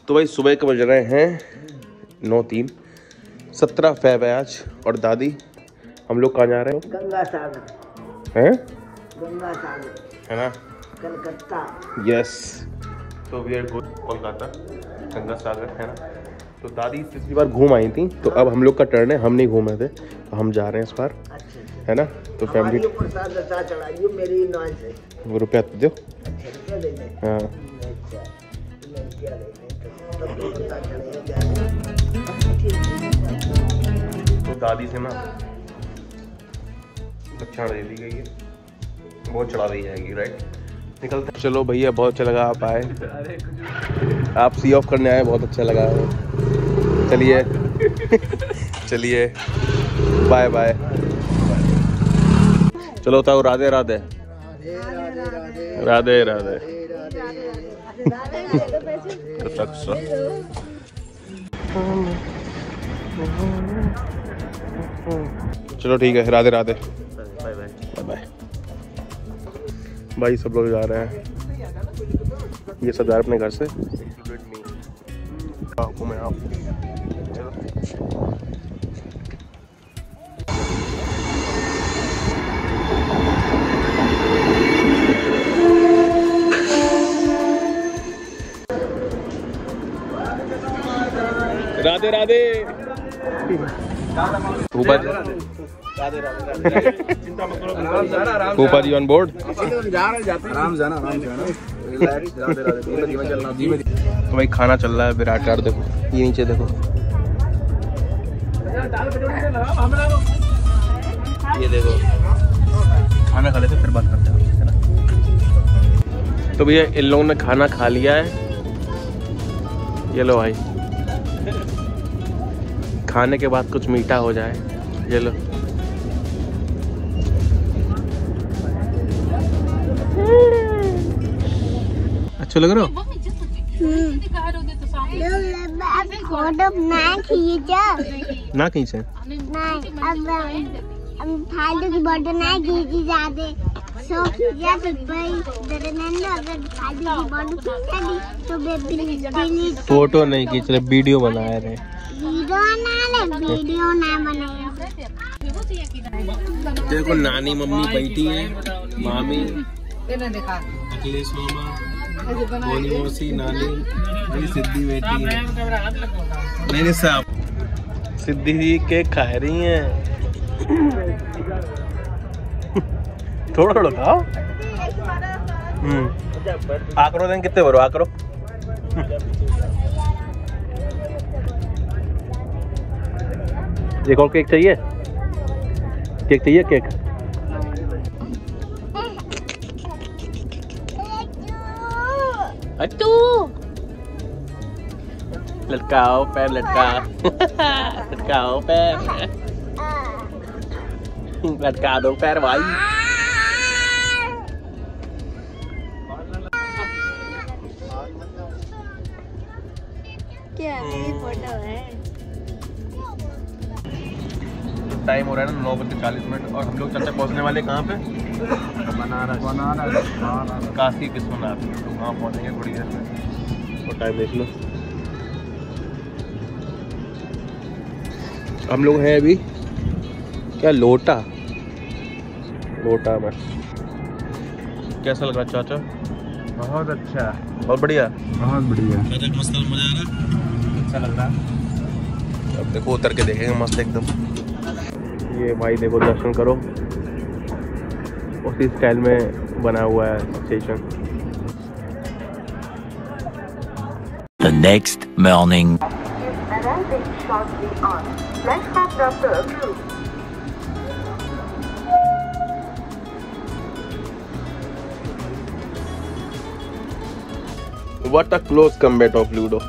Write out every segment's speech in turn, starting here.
तो भाई सुबह के बज रहे हैं 9:03, 17 फ़रवरी है आज। और दादी हम लोग कहाँ जा रहे हैं? गंगा सागर हैं? गंगा सागर है ना, कलकत्ता। यस। तो we are going Kolkata, Ganga Sagar, है ना। तो दादी पिछली बार घूम आई थी, तो अब हम लोग का टर्न है। हम नहीं घूमे थे तो हम जा रहे हैं इस बार, है ना। तो फैमिली प्रसाद चढ़ाइए मेरी नॉन से। वो रुपया तो दो। रुपया दे दें। हाँ तो दादी से ना दक्षिणा दे दी गई है, बहुत चढ़ा दी जाएगी, राइट। निकलते। चलो भैया, बहुत अच्छा लगा आप आए, आप सी ऑफ करने आए, बहुत अच्छा लगा। चलिए चलिए, बाय बाय। चलो ताऊ, राधे राधे राधे राधे। चलो ठीक है, Radhe Radhe, bye bye bye. भाई सब लोग जा रहे हैं, ये सब जा रहे अपने घर से। मैं आप राधे राधे। फूफा जी ऑन बोर्ड। तो भाई खाना चल रहा है विराट कार्ड, देखो ये नीचे देखो, ये देखो। खाना खा लेते फिर बात करते हैं, है ना। तो भैया इन लोगों ने खाना खा लिया है, ये लो भाई। खाने के बाद कुछ मीठा हो जाए, ये लो। अच्छा लग रहा हो? ना खींचे फालतू की फोटो नहीं खींची जाते। फोटो नहीं खींच रहे, वीडियो बना रहे। वीडियो ना बनाए। देखो नानी मम्मी बैठी है, मामी, अखिलेश मामा, बोनी मौसी, नानी, मेरी सिद्धि बैठी है। नहीं साहब, सिद्धि जी केक खा रही हैं। थोड़ा थोड़ा खाओ। आकरो दें कितने बरो आकरो। एक और केक चाहिए? केक चाहिए? केक अट्टू, लटकाओ पैर, लटकाओ लटकाओ पैर, लटका दो पैर भाई। क्या ये फोटो है? टाइम हो रहा है ना 9:40 और हम लोग चलते पहुंचने वाले कहाँ पे? बनारस काशी विश्वनाथ। तो वहाँ पहुँचेंगे थोड़ी देर में, और टाइम देख लो। हम लोग हैं अभी क्या लोटा में। कैसा लग रहा चाचा? बहुत अच्छा, बहुत बढ़िया, बहुत बढ़िया। मस्त, मजा आ रहा, अच्छा लग रहा। अब देखो उतर के देखेंगे, मस्त एकदम। ये भाई देखो, दर्शन करो, उसी स्टाइल में बना हुआ है station. The next morning. What a close combat of Ludo.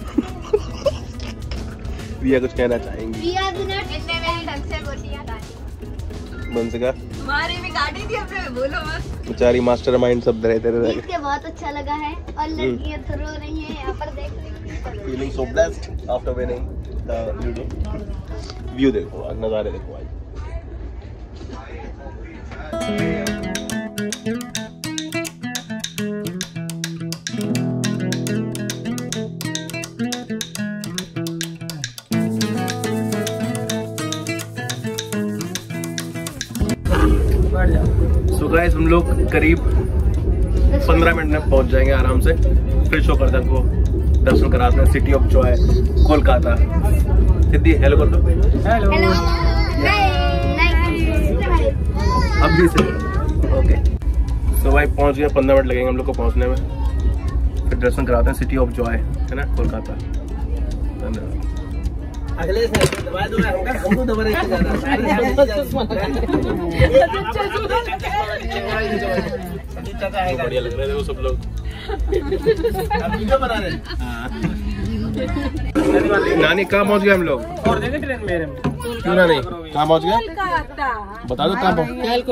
Riya कुछ कहना चाहेंगी? रिया बिना इतने में ढंग से गोटियां बन सका? हमारी भी गाड़ी थी अपने, बोलो मत। बेचारी मास्टरमाइंड सब रहे तेरे। देख के बहुत अच्छा लगा है, और लड़कियां तो रो रही हैं यहाँ पर, देख रही। Feeling so blessed after winning the Ludo. View देखो, नज़ारे देखो आज। लोग करीब 15 मिनट में पहुंच जाएंगे आराम से। फिर शो करते हैं को दर्शन कराते हैं city of joy Kolkata. Siddhi hello कर दो। हेलो अभी से ओके। तो भाई पहुंच गए, 15 मिनट लगेंगे हम लोग को पहुंचने में। फिर दर्शन कराते हैं सिटी ऑफ जॉय, है ना, कोलकाता। अगले साल दबा दो हमको दबा रही बढ़िया लग रहे थे वो सब लोग। बना रहे नानी कहाँ पहुँच गए हम लोग? ट्रेन में क्यों नानी कहाँ पहुँच गए? बता दो कहाँ पहुँच।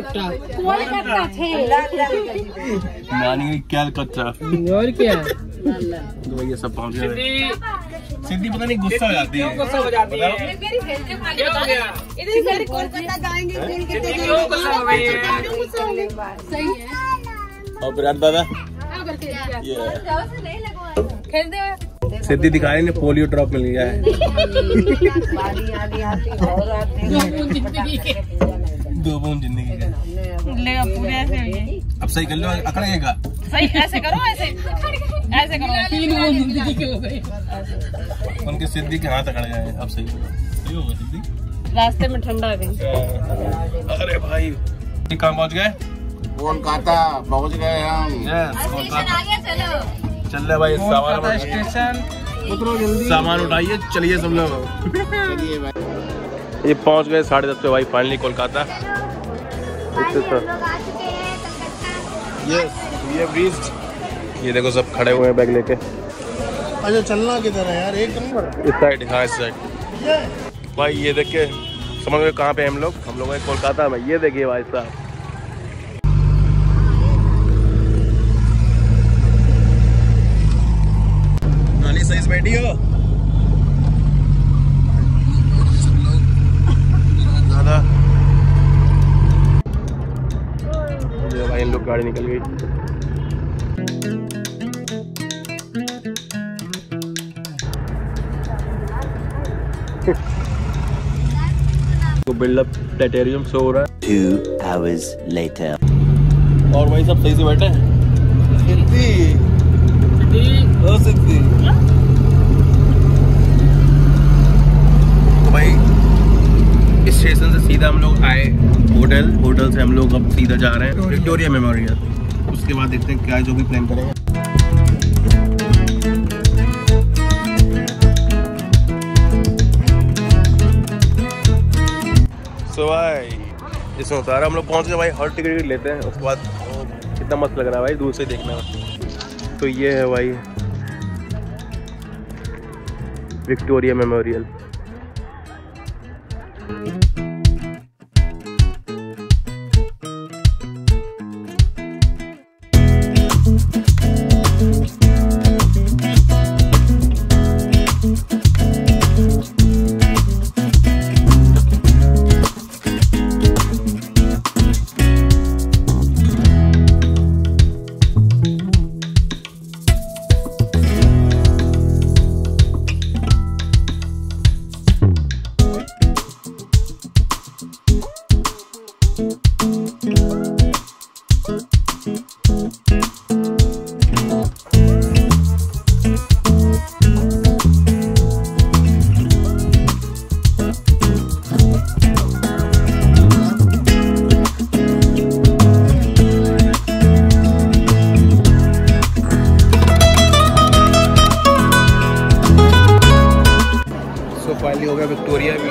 नानी कैलकत्ता और क्या तो भैया सब पहुँच गए। सिद्धि पता नहीं गुस्सा हो जाती है। गुस्सा हो जाती है। और विराट दादा सिद्धि दिखा रही ने पोलियो ड्रॉप मिल गया है। दो बूंद जिंदगी का। अब सही कर लो, अकड़ेगा सही। ऐसे करो, ऐसे करो। 3 बूंद जिंदगी के हो गए। उनके सिद्धि के हाथ अकड़ गए। अब सही होगा सिद्धि। रास्ते में ठंडा है। अरे भाई कहाँ पहुँच गए? कोलकाता पहुंच गए हम। चल रहे भाई सामान स्टेशन। सामान उठाइए, चलिए सब लोग। चलिए भाई, ये पहुंच गए 10:30 पे भाई फाइनली कोलकाता। ये रीच्ड। ये देखो सब खड़े हुए हैं बैग लेके। अच्छा चलना किधर है यार? एक नंबर इस साइड, हाँ इस साइड। भाई ये देख के समझ गए कहाँ पे हम लोग हैं कोलकाता में। ये देखिए भाई साहब, नानी सही से बैठी हो दादा। ये भाई इन लोग गाड़ी निकल गई। तो बिल्डअप प्लेटेरियम शो हो रहा है। 2 hours later. और भाई सब सही से बैठे हैं। सिद्धि ओ सिद्धि। तो भाई इस स्टेशन से सीधा हम लोग आए होटल से हम लोग अब सीधा जा रहे हैं विक्टोरिया मेमोरियल। उसके बाद देखते हैं क्या जो भी प्लान करेंगे। तो भाई इसमें उतारा हम लोग पहुंच गए भाई। हर टिकट लेते हैं उसके बाद। कितना मस्त लग रहा है भाई दूर से देखना। तो ये है भाई विक्टोरिया मेमोरियल। फाइनली हो गया विक्टोरिया भी।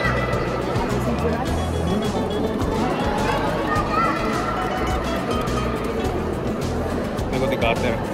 मेरे को दिखाते हैं।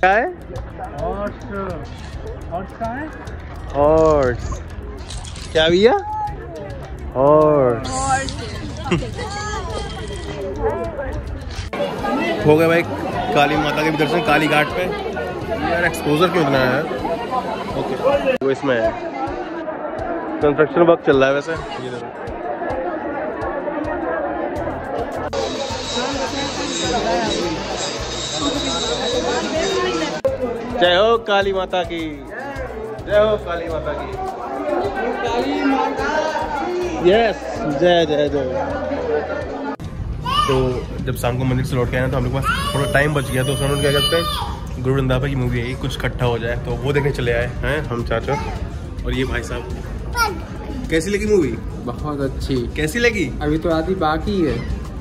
क्या है? हॉर्स क्या भैया? हॉर्स हो गया भाई काली माता के भी दर्शन काली घाट पे। यार एक्सपोजर क्यों इतना है? ओके वो इसमें है, कंस्ट्रक्शन वर्क चल रहा है वैसे। ये देखो जय हो काली माता की, जय हो काली माता की, काली माता। यस जय जय जय। तो जब शाम को मंदिर से लौट के आए ना तो हम लोग के पास थोड़ा टाइम बच गया, तो उन्होंने क्या कहते हैं गुरु वृंदावन की मूवी है, कुछ इकट्ठा हो जाए तो वो देखने चले आए हैं हम चाचा और ये भाई साहब। कैसी लगी मूवी? बहुत अच्छी। कैसी लगी? अभी तो आधी बाकी है।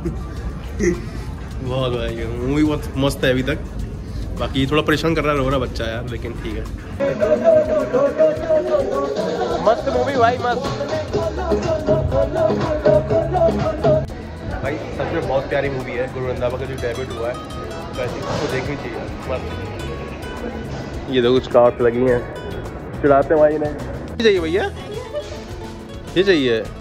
बहुत भाई मूवी बहुत मस्त है अभी तक, बाकी थोड़ा परेशान कर रहा है रो रहा बच्चा यार, लेकिन ठीक है। मस्त मूवी भाई, मस्त भाई, सच में बहुत प्यारी मूवी है। गुरु वृंदावन का जो डेब्यूट हुआ है तो ऐसी उसको देखनी चाहिए मस्त। ये दो कुछ कार्ड्स लगी हैं, चिढ़ाते हैं भाई इन्हें। ये चाहिए भैया, ये चाहिए।